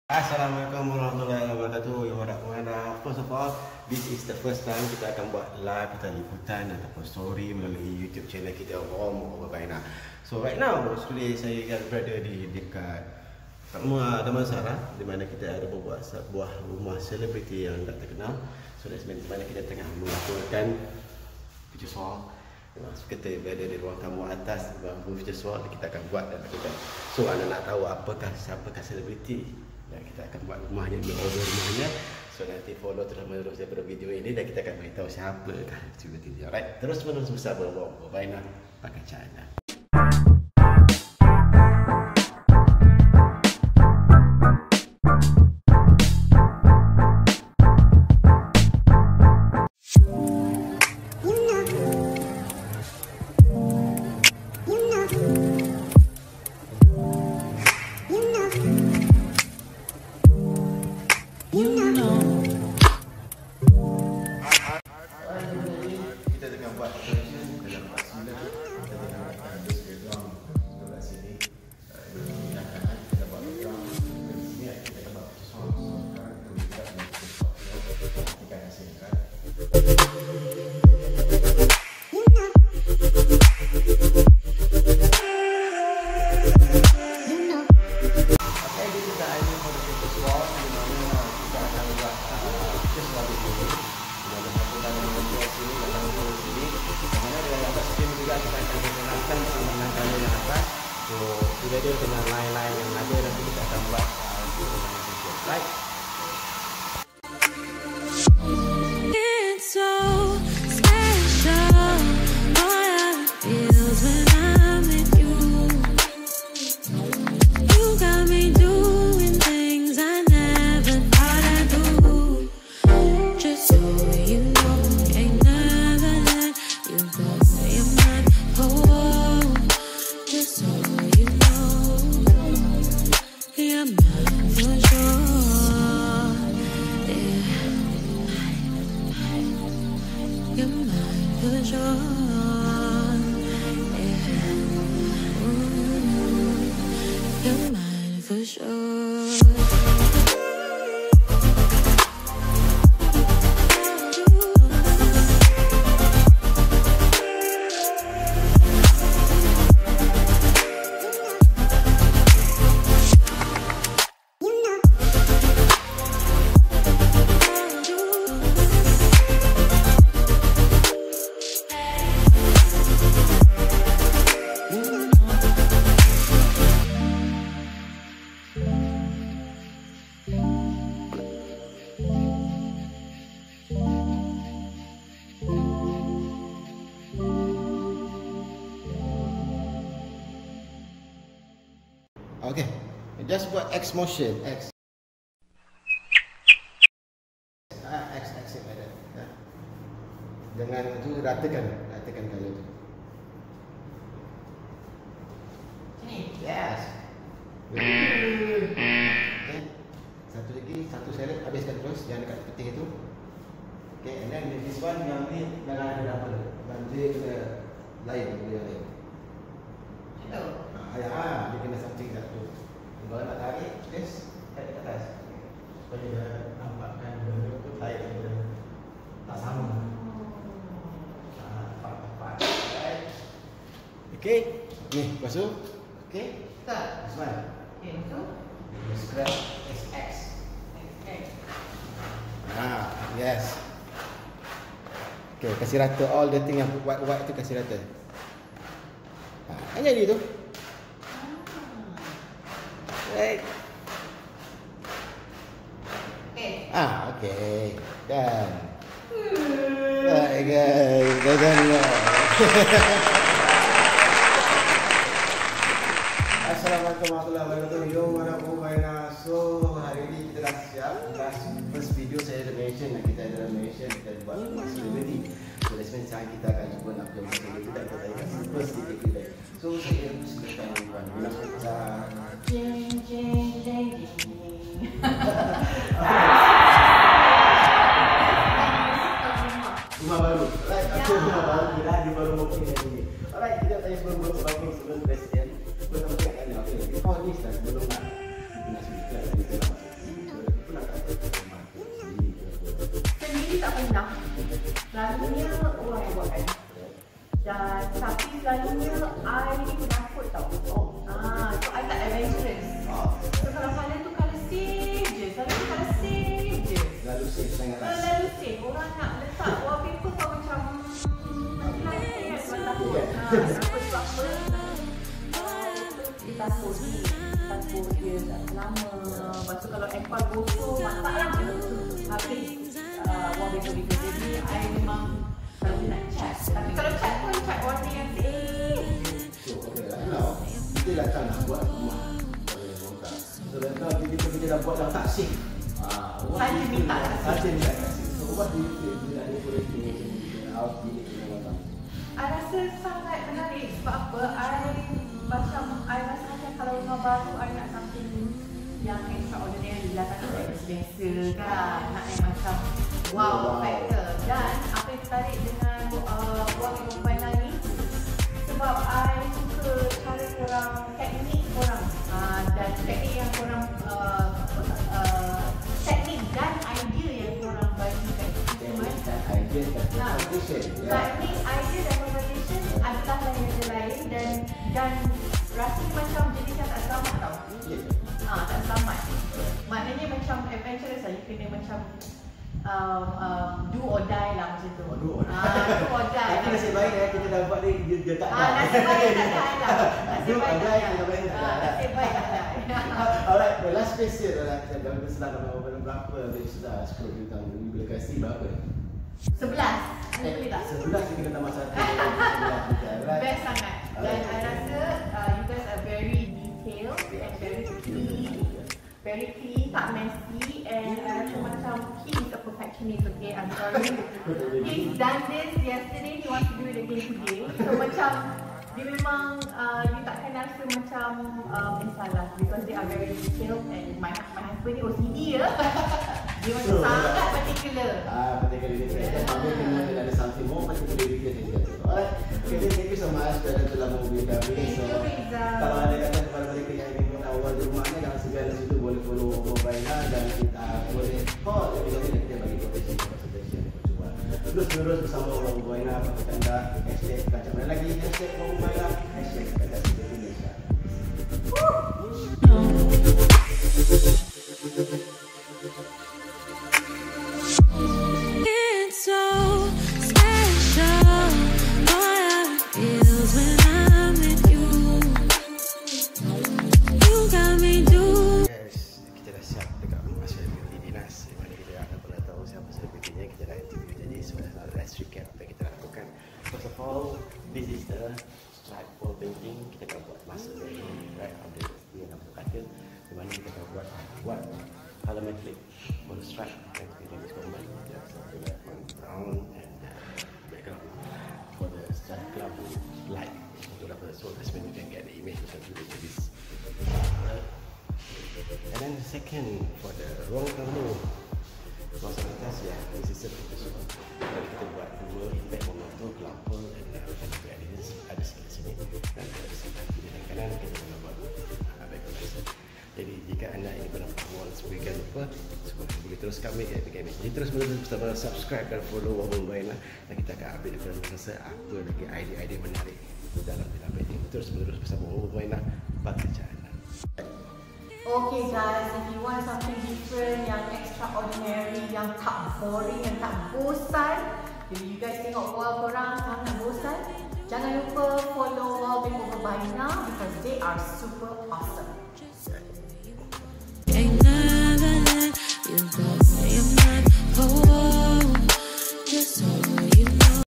Assalamualaikum warahmatullahi wabarakatuh. First of all, this is the first time kita akan buat live atau liputan ataupun story melalui YouTube channel kita Wallmakeoverbyna. So right now, today saya berada di dekat rumah teman Sarah, di mana kita ada membuat sebuah rumah selebriti yang tak terkenal. So that's di mana kita tengah melakukan visual. Kita berada di ruang tamu atas bangku visual, kita akan buat dan lakukan. So anda nak tahu siapakah selebriti yang kita akan buat rumahnya, makeover rumahnya. So nanti follow terus daripada video ini dan kita akan beritahu siapakah selebriti dia. Alright, terus menerus bersama Wallmakeoverbyna pakai cara. Sudah ada dengan lain-lain yang ada, nanti kita akan buat right. It's so special, all I feel when I'm with you. You got me doing things I never thought I'd do. Just so you know, ain't never let you go. You're my home. Just so you know, you're mine for sure. Yeah. You're mine for sure. Yeah. You're mine for sure. Okay, just buat X motion, X. X like that. Dengan itu ratakan kalau tu. Ini, yes. Okay, satu lagi, satu salad habiskan terus, yang dekat peti itu. Okay, and then this one yang ni jangan ada apa, banjir kena lain, dia lain. Dia kena something satu. Kalau nak tarik, just tarik ke atas supaya dia nampakkan benda tu lain daripada tak sama. Okay, ni lepas tu, okay, tak, this one. Okay, betul. Scratch SX. Yes. Okay, kasih rata all the thing yang white tu, kasih rata. Kan jadi tu. Right. Okay. Okay. Done. Alright guys, dah done. Assalamualaikum warahmatullahi wabarakatuh. So hari ini kita dah siap. First video saya ada mention, kita buat selebriti. So that's mean kita akan cuba nak buat selebriti dan kita akan first sedikit feedback. So saya silakan Dynas Mokhtar. Rumah baru. Alright, aku rumah baru. Dia baru mau pindah sini. Alright, kita tanya sebelum presiden. Belum nak. Before this, belum nak. Kita nak Selalunya orang yang buatkan. Dan tapi selalunya I ni penakut tau. So I tak adventurous. So kalau colour tu colour safe je. Selalu colour safe je. Lalu safe sangat lah. Lalu safe. Orang nak letak wallpaper kau macam nanti kan sebab takut. Takut sebab apa? Takut dia tak lama. Lepas tu kalau aircon gosok, masalah je. Habis wallpaper. Jadi I memang selalu nak cat. Tapi kalau cat pun cat warna yang safe. So, okey lah. Now, kita datang nak buat rumah. So, datang kita dah buat dah tak safe. Saja minta. Saja minta kasih. So, what do you feel? Bila ada quality out bilik dengan orang? I rasa sangat menarik sebab apa? I rasa macam kalau rumah baru I nak something yang extraordinary lah, tak nak biasa kan, nak yang macam wow factor. Dan apa yang tertarik dengan Wallmakeoverbyna ni sebab I suka cara korang, teknik korang dan teknik yang korang teknik dan idea yang korang bagikan. Idea dan presentation. Teknik, idea dan presentation adalah lain dan rasanya macam jadi tak selamat tau. Tak selamat. Maknanya macam adventurous lah. You kena macam do or die lah macam tu. Do or die. Do or die. Tapi nasib baik kita dah buat dia tak ada. Nasib baik tak ada lah. Do or die kita baik tak ada. Nasib baik tak ada. Alright, the last question adalah kita dah berselang berapa dia sudah scroll tentang bila kasih berapa? 11. Boleh tak? 11 kita tambah 1. Best sangat. Dan I rasa you guys are very detailed and very clean, tak messy, and I rasa macam he is a perfectionist. Okay, I'm sorry. He's done this yesterday, he wants to do it again today. So macam dia memang you takkan rasa macam salah because they are very detailed, and my husband ni OCD ya. Dia macam sangat particular. Particular detail. Tapi kena ada something more particular detail. Alright, okay, thank you so much kerana telah menghubungi kami. So, kalau ada kata kepada mereka yang ingin awal di rumahnya, jangan segan di situ boleh follow Wallmakeoverbyna dan kita boleh call lebih-lebih dan kita bagi quotation consultation. Terus-menerus bersama Wallmakeoverbyna, pakai tanda hashtag kacau mana lagi, hashtag Wallmakeoverbyna, hashtag kacau Indonesia. It's so special. Know how it feels when I'm with you. You got me doing. Guys, kita dah siap dekat rumah selebriti Dynas. Di mana kita akan pernah tahu siapa selebritinya. Kita dah interview jadi sebenarnya let's recap apa yang kita lakukan. First of all, this is the stripe wall painting. Kita akan buat masa dari right on the katil. Di mana kita akan buat color metallic for the stripe. And we use command just something like brown and background for the stripe club light. So that's when you can get the image of this. And then the second for the ruang tamu. Masa atas ya, this is a photo. Kalau kita buat dua impact membantu kelapa dan ada sikit sini dan ada sikit kiri dan kanan kita boleh buat background. Jadi jika anda ini pernah wall sebagainya lupa, boleh terus kami jadi terus bersama subscribe dan follow Wallmakeoverbyna dan kita akan update daripada masa apa lagi idea-idea menarik dalam film ini. Terus bersama Wallmakeoverbyna pekerjaan. Okay guys, if you want something different, yang extraordinary, yang tak boring, yang tak bosan, jadi you guys tengok wall korang sangat bosan, jangan lupa follow Wallmakeoverbyna because they are super awesome.